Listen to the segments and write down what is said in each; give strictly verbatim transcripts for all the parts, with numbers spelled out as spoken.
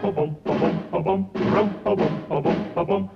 Ba-bum, ba-bum, ba-bum, rum, ba-bum, ba-bum, ba-bum.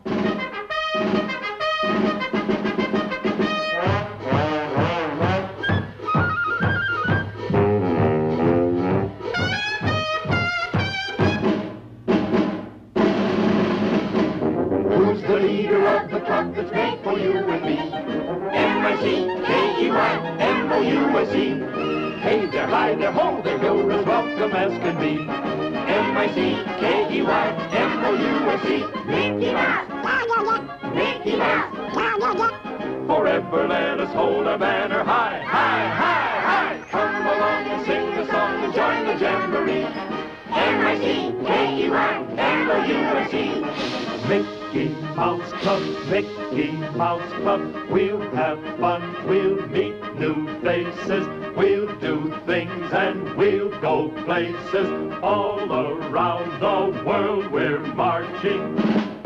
Who's the leader of the club that's made for you and me? M I C K E Y M O U S E. Hey there, hi there, ho there, you're as welcome as can be. M I C K E Y M O U S E. Mickey Mouse, Mickey Mouse. Forever let us hold our banner high, high, high, high. Come along and sing the song and join the jamboree. M I C K E Y M O U S E. Mickey Mouse Club, Mickey Mouse Club. We'll have fun, we'll meet new faces. We'll do things and we'll go places. All around the world we're marching.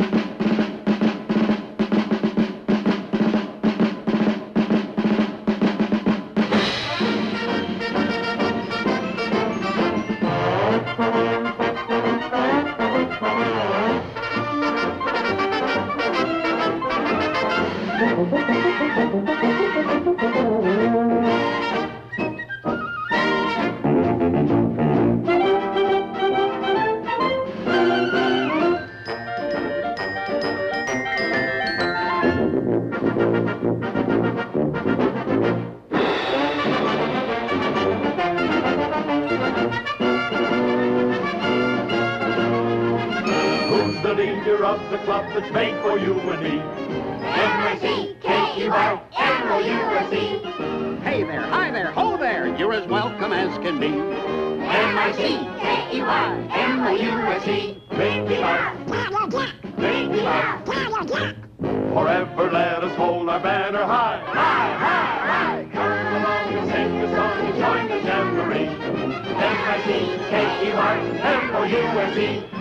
Who's the leader of the club that's made for you and me? M I C K E Y M O U S E. Hey there, hi there, ho there, you're as welcome as can be. M I C K E Y M O U S E. Mickey Mouse, Mickey Mouse. forever let us hold our banner high, high, high, high. Come along and sing the song and join the jamboree. M I C K E Y M O U S E.